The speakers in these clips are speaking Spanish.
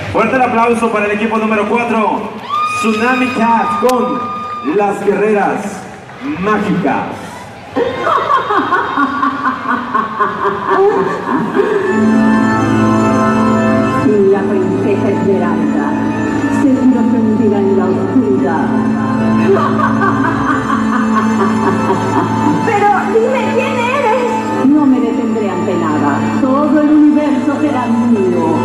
Fuerte el aplauso para el equipo número 4, Tsunami Cat con Las Guerreras Mágicas. La princesa Esmeralda se vio fundida en la oscuridad. Pero dime quién eres. No me detendré ante nada. Todo el universo será mío.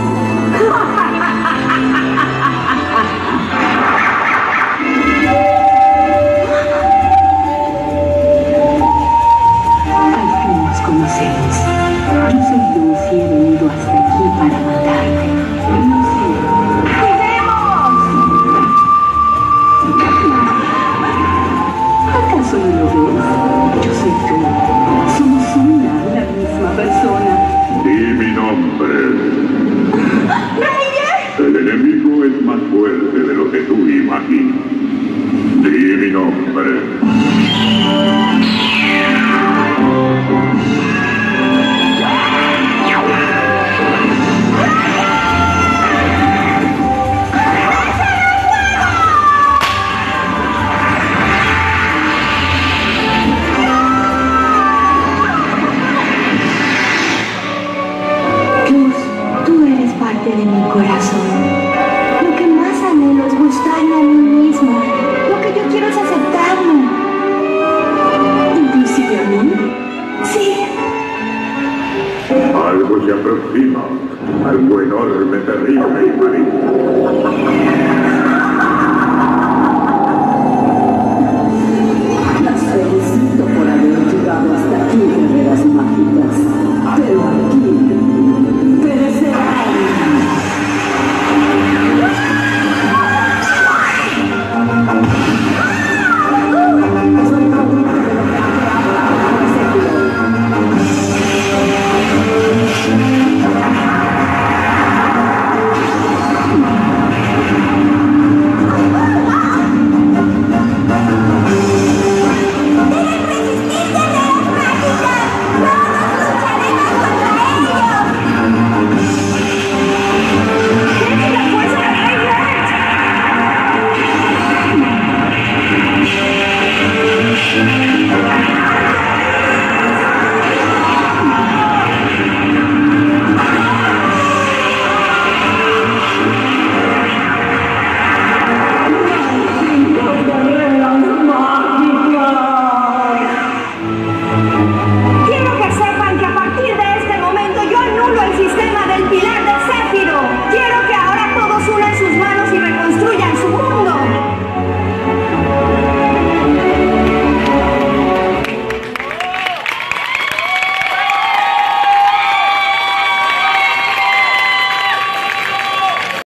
Al fin nos conocemos. Yo soy Lucy y he venido hasta aquí para matarte. Lucy. ¿Acaso no lo ves? Yo soy tú. Somos una, la misma persona. Di mi nombre. ¡Reyes! El enemigo es más fuerte de lo que tú imaginas. Di mi nombre. Tú eres parte de mi corazón. Lo que más anhelo es mostrarme a mí misma. Lo que yo quiero es aceptarme. ¿Inclusive a mí? Sí. Algo se aproxima. Algo enorme, terrible y maligno.